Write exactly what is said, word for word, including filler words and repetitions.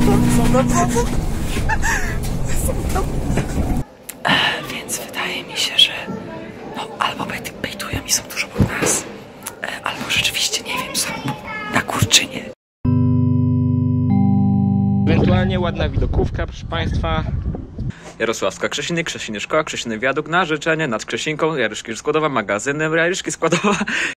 Są na drodze. Więc wydaje mi się, że no albo bejtują i są tuż obok nas, albo rzeczywiście, nie wiem, są na Kurczynie. Ewentualnie ładna widokówka, proszę Państwa. Jarosławska Krzesiny, Krzesiny Szkoła, Krzesiny Wiaduk, na życzenie nad Krzesinką, Jaryszki Składowa, magazynem, Jaryszki Składowa.